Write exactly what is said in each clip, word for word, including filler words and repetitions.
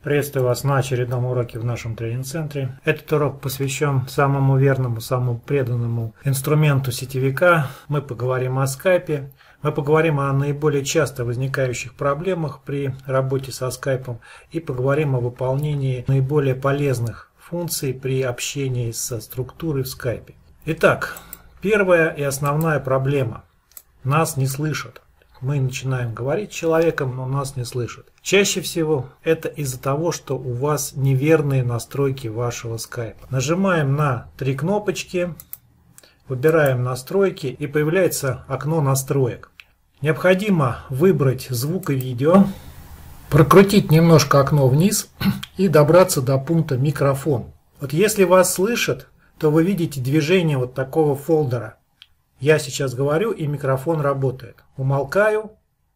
Приветствую вас на очередном уроке в нашем тренинг-центре. Этот урок посвящен самому верному, самому преданному инструменту сетевика. Мы поговорим о скайпе. Мы поговорим о наиболее часто возникающих проблемах при работе со скайпом и поговорим о выполнении наиболее полезных функций при общении со структурой в скайпе. Итак, первая и основная проблема. Нас не слышат. Мы начинаем говорить с человеком, но нас не слышат. Чаще всего это из-за того, что у вас неверные настройки вашего скайпа. Нажимаем на три кнопочки, выбираем настройки и появляется окно настроек. Необходимо выбрать звук и видео, прокрутить немножко окно вниз и добраться до пункта микрофон. Вот если вас слышат, то вы видите движение вот такого фолдера. Я сейчас говорю, и микрофон работает. Умолкаю,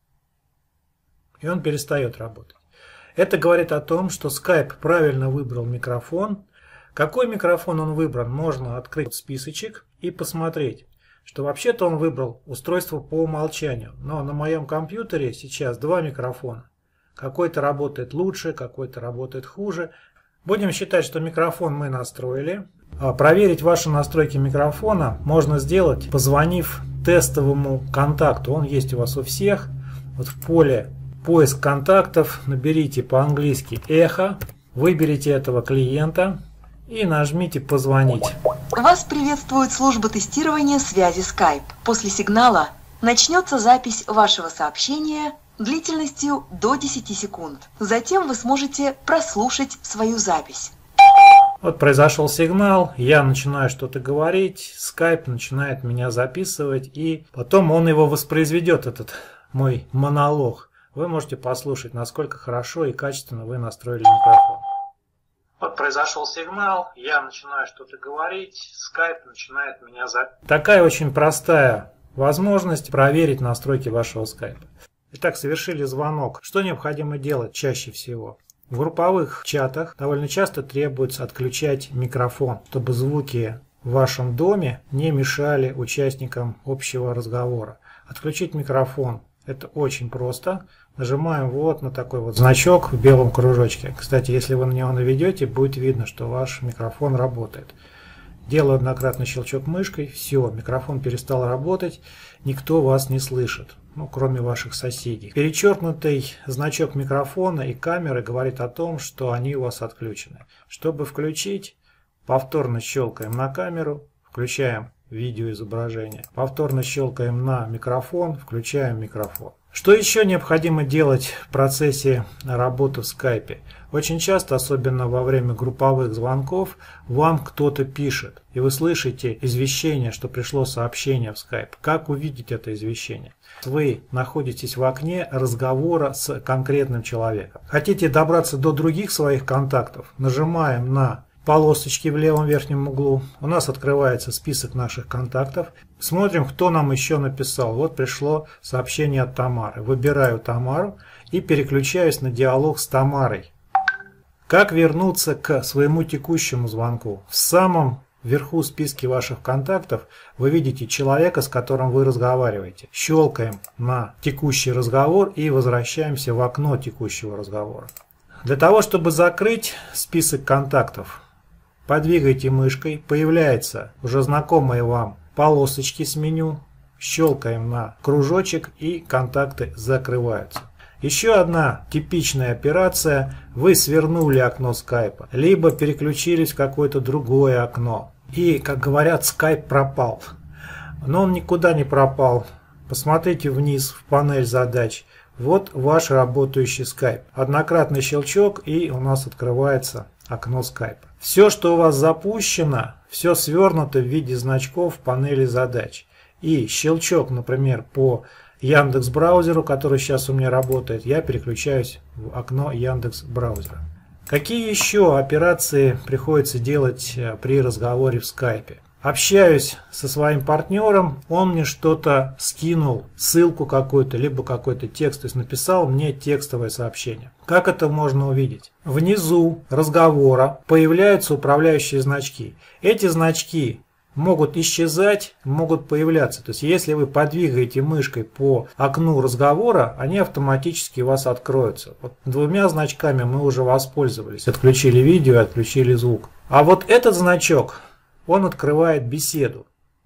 и он перестает работать. Это говорит о том, что Skype правильно выбрал микрофон. Какой микрофон он выбрал, можно открыть списочек и посмотреть, что вообще-то он выбрал устройство по умолчанию. Но на моем компьютере сейчас два микрофона. Какой-то работает лучше, какой-то работает хуже. Будем считать, что микрофон мы настроили. Проверить ваши настройки микрофона можно сделать, позвонив тестовому контакту. Он есть у вас у всех. Вот в поле «Поиск контактов» наберите по-английски «Эхо», выберите этого клиента и нажмите «Позвонить». Вас приветствует служба тестирования связи Skype. После сигнала начнется запись вашего сообщения длительностью до десяти секунд. Затем вы сможете прослушать свою запись. Вот произошел сигнал, я начинаю что-то говорить, Skype начинает меня записывать, и потом он его воспроизведет, этот мой монолог. Вы можете послушать, насколько хорошо и качественно вы настроили микрофон. Вот произошел сигнал, я начинаю что-то говорить, Skype начинает меня записывать. Такая очень простая возможность проверить настройки вашего Skype. Итак, совершили звонок. Что необходимо делать чаще всего? В групповых чатах довольно часто требуется отключать микрофон, чтобы звуки в вашем доме не мешали участникам общего разговора. Отключить микрофон – это очень просто. Нажимаем вот на такой вот значок в белом кружочке. Кстати, если вы на него наведете, будет видно, что ваш микрофон работает. Делаю однократный щелчок мышкой, все, микрофон перестал работать, никто вас не слышит, ну, кроме ваших соседей. Перечеркнутый значок микрофона и камеры говорит о том, что они у вас отключены. Чтобы включить, повторно щелкаем на камеру, включаем видеоизображение, повторно щелкаем на микрофон, включаем микрофон. Что еще необходимо делать в процессе работы в скайпе? Очень часто, особенно во время групповых звонков, вам кто-то пишет, и вы слышите извещение, что пришло сообщение в скайп. Как увидеть это извещение? Вы находитесь в окне разговора с конкретным человеком. Хотите добраться до других своих контактов? Нажимаем на полосочки в левом верхнем углу. У нас открывается список наших контактов. Смотрим, кто нам еще написал. Вот пришло сообщение от Тамары. Выбираю Тамару и переключаюсь на диалог с Тамарой. Как вернуться к своему текущему звонку? В самом вверху списка ваших контактов вы видите человека, с которым вы разговариваете. Щелкаем на текущий разговор и возвращаемся в окно текущего разговора. Для того, чтобы закрыть список контактов, подвигайте мышкой, появляются уже знакомые вам полосочки с меню, щелкаем на кружочек и контакты закрываются. Еще одна типичная операция: вы свернули окно скайпа, либо переключились в какое-то другое окно. И, как говорят, скайп пропал. Но он никуда не пропал. Посмотрите вниз в панель задач. Вот ваш работающий скайп. Однократный щелчок, и у нас открывается окно скайпа. Все, что у вас запущено, все свернуто в виде значков в панели задач. И щелчок, например, по Яндекс браузеру, который сейчас у меня работает, я переключаюсь в окно Яндекс браузера. Какие еще операции приходится делать при разговоре в скайпе? Общаюсь со своим партнером, он мне что-то скинул, ссылку какую-то, либо какой-то текст, то есть написал мне текстовое сообщение. Как это можно увидеть? Внизу разговора появляются управляющие значки. Эти значки могут исчезать, могут появляться. То есть если вы подвигаете мышкой по окну разговора, они автоматически у вас откроются. Вот двумя значками мы уже воспользовались. Отключили видео, отключили звук. А вот этот значок, он открывает беседу.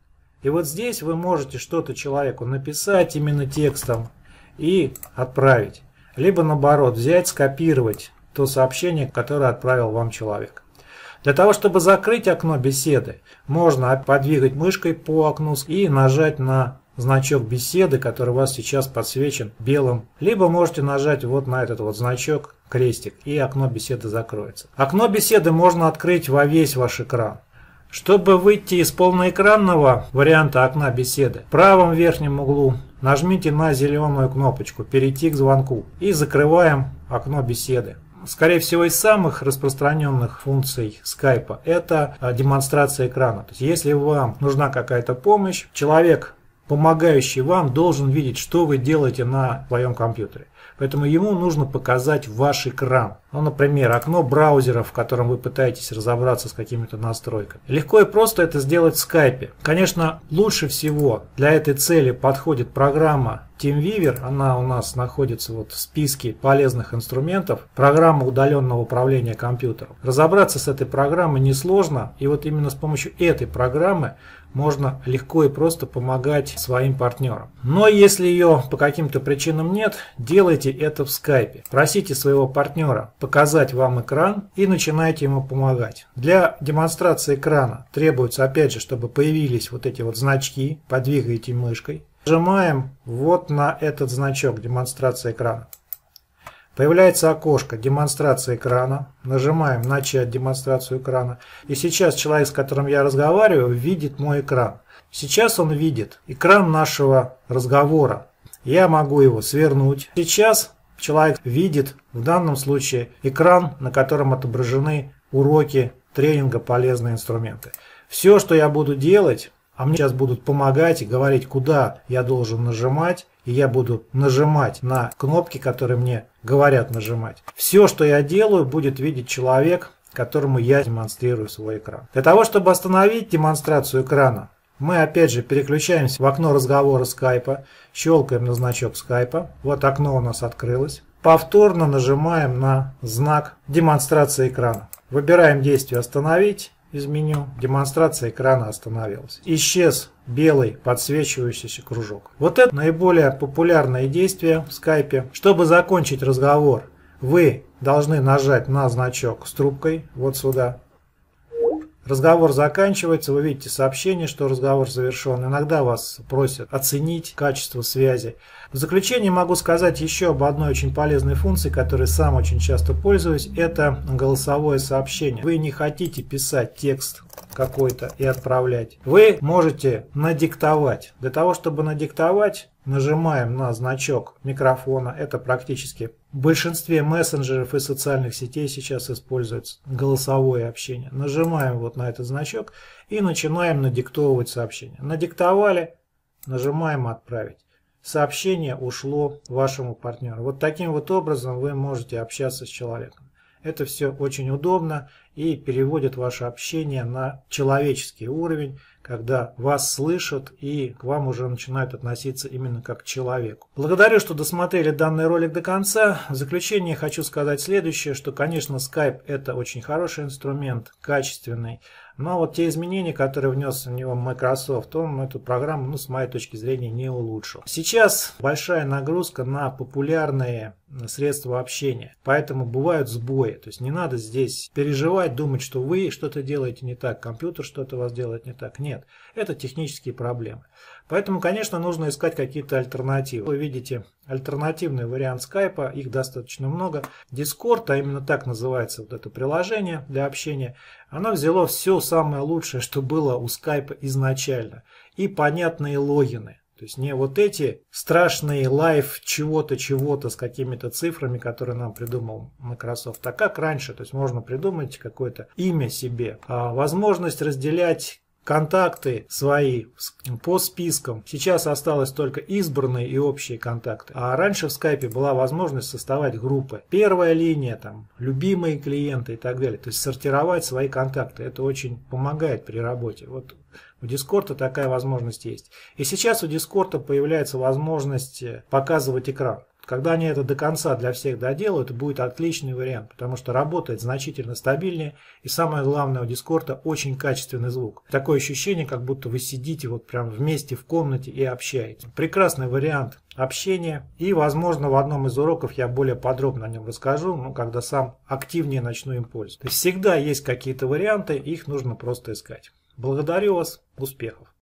И вот здесь вы можете что-то человеку написать именно текстом и отправить. Либо наоборот, взять, скопировать то сообщение, которое отправил вам человек. Для того, чтобы закрыть окно беседы, можно подвигать мышкой по окну и нажать на значок беседы, который у вас сейчас подсвечен белым. Либо можете нажать вот на этот вот значок, крестик, и окно беседы закроется. Окно беседы можно открыть во весь ваш экран. Чтобы выйти из полноэкранного варианта окна беседы, в правом верхнем углу нажмите на зеленую кнопочку «Перейти к звонку» и закрываем окно беседы. Скорее всего, из самых распространенных функций скайпа это демонстрация экрана. То есть, если вам нужна какая-то помощь, человек, помогающий вам, должен видеть, что вы делаете на своем компьютере. Поэтому ему нужно показать ваш экран. Ну, например, окно браузера, в котором вы пытаетесь разобраться с какими-то настройками. Легко и просто это сделать в скайпе. Конечно, лучше всего для этой цели подходит программа TeamViewer. Она у нас находится вот в списке полезных инструментов. Программа удаленного управления компьютером. Разобраться с этой программой несложно. И вот именно с помощью этой программы можно легко и просто помогать своим партнерам. Но если ее по каким-то причинам нет, делайте это в скайпе. Просите своего партнера показать вам экран и начинайте ему помогать. Для демонстрации экрана требуется, опять же, чтобы появились вот эти вот значки. Подвигаете мышкой. Нажимаем вот на этот значок демонстрация экрана. Появляется окошко демонстрация экрана. Нажимаем начать демонстрацию экрана. И сейчас человек, с которым я разговариваю, видит мой экран. Сейчас он видит экран нашего разговора. Я могу его свернуть. Сейчас человек видит в данном случае экран, на котором отображены уроки тренинга «Полезные инструменты». Все, что я буду делать, а мне сейчас будут помогать и говорить, куда я должен нажимать, и я буду нажимать на кнопки, которые мне говорят нажимать. Все, что я делаю, будет видеть человек, которому я демонстрирую свой экран. Для того, чтобы остановить демонстрацию экрана, мы опять же переключаемся в окно разговора скайпа, щелкаем на значок скайпа. Вот окно у нас открылось. Повторно нажимаем на знак демонстрации экрана. Выбираем действие «Остановить» из меню. Демонстрация экрана остановилась. Исчез белый подсвечивающийся кружок. Вот это наиболее популярное действие в скайпе. Чтобы закончить разговор, вы должны нажать на значок с трубкой вот сюда. Разговор заканчивается, вы видите сообщение, что разговор завершен. Иногда вас просят оценить качество связи. В заключение могу сказать еще об одной очень полезной функции, которой сам очень часто пользуюсь. Это голосовое сообщение. Вы не хотите писать текст какой-то и отправлять. Вы можете надиктовать. Для того, чтобы надиктовать, нажимаем на значок микрофона. Это практически в большинстве мессенджеров и социальных сетей сейчас используется голосовое общение. Нажимаем вот на этот значок и начинаем надиктовывать сообщение. Надиктовали, нажимаем «Отправить». Сообщение ушло вашему партнеру. Вот таким вот образом вы можете общаться с человеком. Это все очень удобно и переводит ваше общение на человеческий уровень, когда вас слышат и к вам уже начинают относиться именно как к человеку. Благодарю, что досмотрели данный ролик до конца. В заключение хочу сказать следующее, что, конечно, Skype это очень хороший инструмент, качественный. Но вот те изменения, которые внес в него Microsoft, он эту программу, ну, с моей точки зрения, не улучшил. Сейчас большая нагрузка на популярные средства общения, поэтому бывают сбои. То есть не надо здесь переживать, думать, что вы что-то делаете не так, компьютер что-то у вас делает не так. Нет, это технические проблемы. Поэтому, конечно, нужно искать какие-то альтернативы. Вы видите альтернативный вариант скайпа, их достаточно много. Discord, а именно так называется вот это приложение для общения, оно взяло все самое лучшее, что было у скайпа изначально. И понятные логины. То есть не вот эти страшные лайв чего-то, чего-то с какими-то цифрами, которые нам придумал Microsoft. А как раньше, то есть можно придумать какое-то имя себе. А возможность разделять контакты свои по спискам. Сейчас осталось только избранные и общие контакты. А раньше в скайпе была возможность создавать группы. Первая линия, там, любимые клиенты и так далее. То есть сортировать свои контакты. Это очень помогает при работе. Вот у Discord такая возможность есть. И сейчас у Discord появляется возможность показывать экран. Когда они это до конца для всех доделают, будет отличный вариант, потому что работает значительно стабильнее, и самое главное, у Discord очень качественный звук. Такое ощущение, как будто вы сидите вот прям вместе в комнате и общаетесь. Прекрасный вариант общения, и, возможно, в одном из уроков я более подробно о нем расскажу, ну, когда сам активнее начну им пользоваться. То есть всегда есть какие-то варианты, их нужно просто искать. Благодарю вас, успехов!